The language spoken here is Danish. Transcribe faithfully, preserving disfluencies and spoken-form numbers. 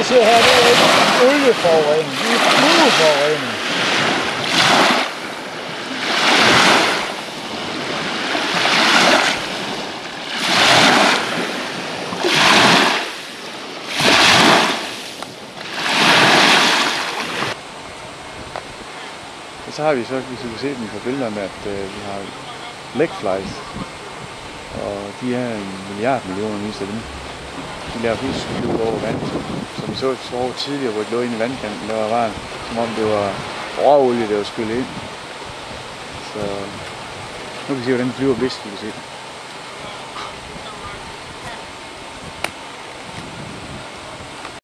ser her, det er ikke olieforurening, det er flueforurening. Og så har vi så, hvis I kan se dem på billederne, at øh, vi har legflies, og de er en milliard millioner vis af dem. De laver fisk flyve over vand, som vi så så tidligere, hvor de lå inde i vandkanten. Der var bare, som om det var råolie, der var skyllet ind. Så nu kan vi se, hvordan de flyver bedst, vi kan se.